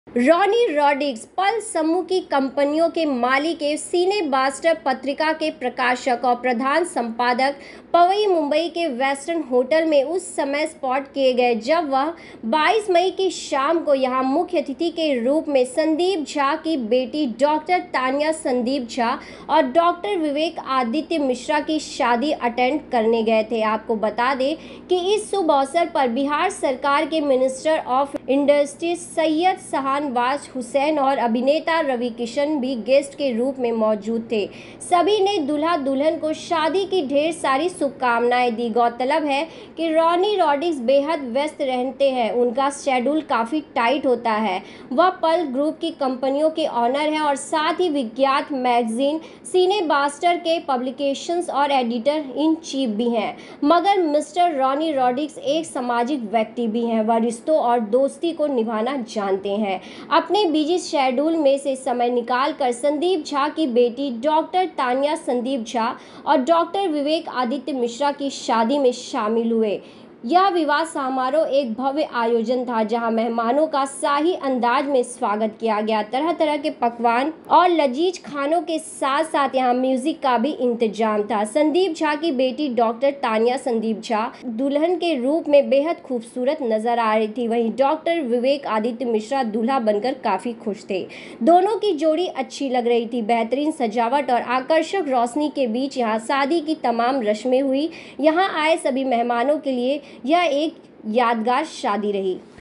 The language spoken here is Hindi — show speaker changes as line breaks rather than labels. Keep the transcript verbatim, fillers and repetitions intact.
रॉनी रॉड्रिग्स पल समूह की कंपनियों के मालिक एवं सिनेबास्टर पत्रिका के प्रकाशक और प्रधान संपादक पवई मुंबई के वेस्टर्न होटल में उस समय स्पॉट किए गए जब वह बाईस मई की शाम को यहां मुख्य अतिथि के रूप में संदीप झा की बेटी डॉक्टर तान्या संदीप झा और डॉक्टर विवेक आदित्य मिश्रा की शादी अटेंड करने गए थे। आपको बता दें कि इस शुभ अवसर पर बिहार सरकार के minister of industry Syed Shahnawaz Hussain और अभिनेता रवि किशन भी गेस्ट के रूप में मौजूद थे। सभी ने दूल्हा दुल्हन को शादी की ढेर सारी शुभकामनाएं दी। गौरतलब है कि रॉनी रॉड्रिग्स बेहद व्यस्त रहते हैं, उनका शेड्यूल काफ़ी टाइट होता है। वह पल ग्रुप की कंपनियों के ऑनर हैं और साथ ही विज्ञात मैगजीन सिनेबास्टर के पब्लिकेशंस और एडिटर इन चीफ भी हैं। मगर मिस्टर रॉनी रॉड्रिग्स एक सामाजिक व्यक्ति भी हैं। वह रिश्तों और दोस्ती को निभाना जानते हैं। अपने बिजी शेड्यूल में से समय निकालकर संदीप झा की बेटी डॉक्टर तान्या संदीप झा और डॉक्टर विवेक आदित्य मिश्रा की शादी में शामिल हुए। यह विवाह समारोह एक भव्य आयोजन था जहां मेहमानों का शाही अंदाज में स्वागत किया गया। तरह तरह के पकवान और लजीज खानों के साथ साथ यहां म्यूजिक का भी इंतजाम था। संदीप झा की बेटी डॉक्टर तान्या संदीप झा दुल्हन के रूप में बेहद खूबसूरत नजर आ रही थी, वहीं डॉक्टर विवेक आदित्य मिश्रा दूल्हा बनकर काफी खुश थे। दोनों की जोड़ी अच्छी लग रही थी। बेहतरीन सजावट और आकर्षक रोशनी के बीच यहाँ शादी की तमाम रस्में हुई। यहाँ आए सभी मेहमानों के लिए यह एक यादगार शादी रही।